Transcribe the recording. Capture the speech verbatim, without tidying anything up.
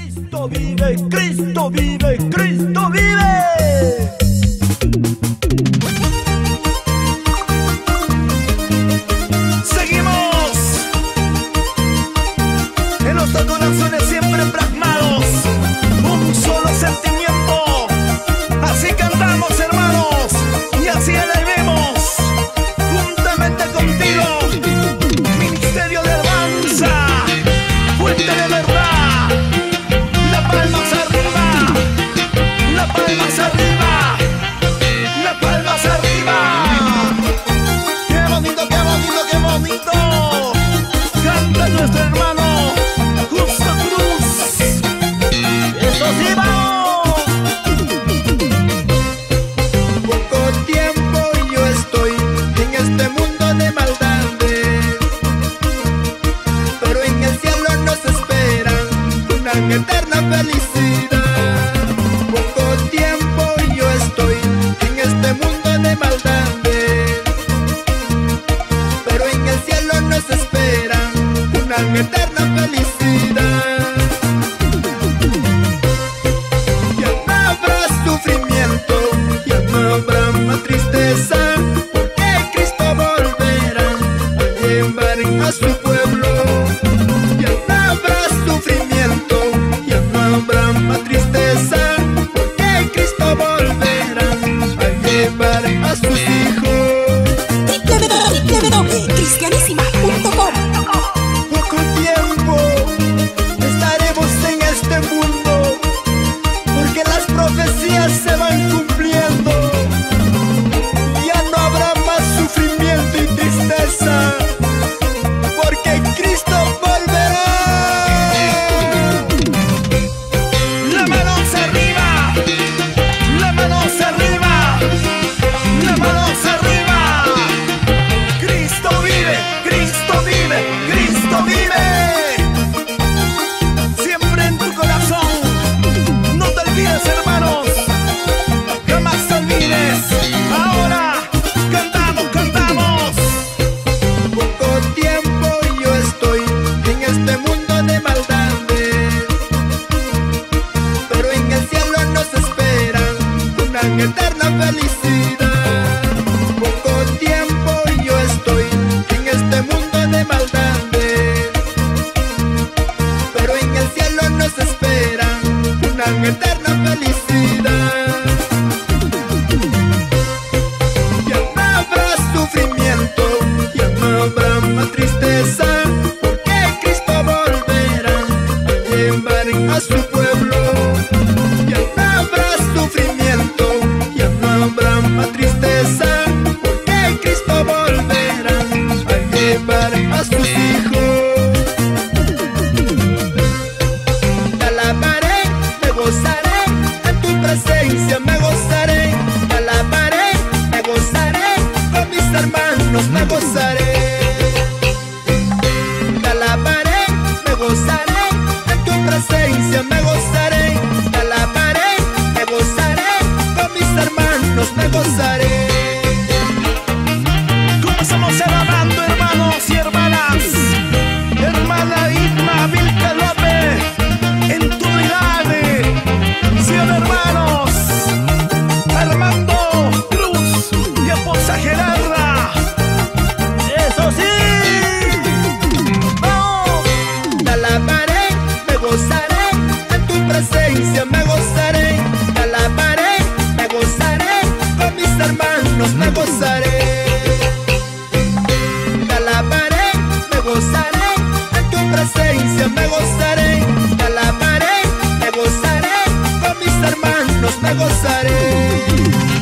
Cristo vive, Cristo vive, Cristo vive. Seguimos en nuestros corazones siempre plasmados, un solo sentimiento. Así cantamos, hermanos, y así elevemos juntamente contigo. Ministerio de alabanza, fuente de verdad. La palmas arriba, la palmas arriba, la palmas arriba. Qué bonito, qué bonito, qué bonito. Canta nuestro hermano Justo Cruz. Eso sí, vamos. Poco tiempo yo estoy en este mundo de maldades, pero en el cielo nos espera una eterna felicidad. Poco tiempo yo estoy en este mundo de maldades, pero en el cielo nos espera una eterna felicidad. Ya no habrá sufrimiento, ya no habrá más tristeza, porque Cristo volverá a llevar a su pueblo. Ya no habrá sufrimiento, ya no habrá más tristeza, porque Cristo volverá a llevar a sus hijos. w w w punto cristianísima punto com. Poco tiempo estaremos en este mundo, porque las profecías se van cumpliendo. Ya no habrá más sufrimiento y tristeza, porque Cristo volverá. La manos arriba, la manos arriba, la manos arriba. Cristo vive, Cristo vive, Cristo vive. Siempre en tu corazón. No te olvides, hermanos. Jamás te olvides. Ahora cantamos, cantamos. Poco tiempo yo estoy en este mundo de maldades, pero en el cielo nos espera una eterna felicidad. Poco tiempo yo estoy en este mundo de maldades, pero en el cielo nos espera una eterna felicidad. Ya no habrá sufrimiento, ya no habrá más tristeza, porque Cristo volverá a llevar a su pueblo. Ya no habrá sufrimiento, ya no habrá más tristeza, porque Cristo volverá a llevar a sus hijos. Te alabaré, me gozaré, en tu presencia me gozaré. Te alabaré, me gozaré, con mis hermanos me gozaré. Te alabaré, me gozaré, en tu presencia me gozaré. Te alabaré, me gozaré, con mis hermanos me gozaré. Comenzamos alabando, hermanos y hermanas. Hermana Irma Vilca López, en tu unidad. Sí, hermanos Armando Cruz y esposa Gerarda. Eso sí. ¡Vamos! Te alabaré, me gozaré, en tu presencia me gozaré. Te alabaré, me gozaré, con mis hermanos me gozaré. Te alabaré, me gozaré, en tu presencia me gozaré. Te alabaré, me gozaré, con mis hermanos me gozaré.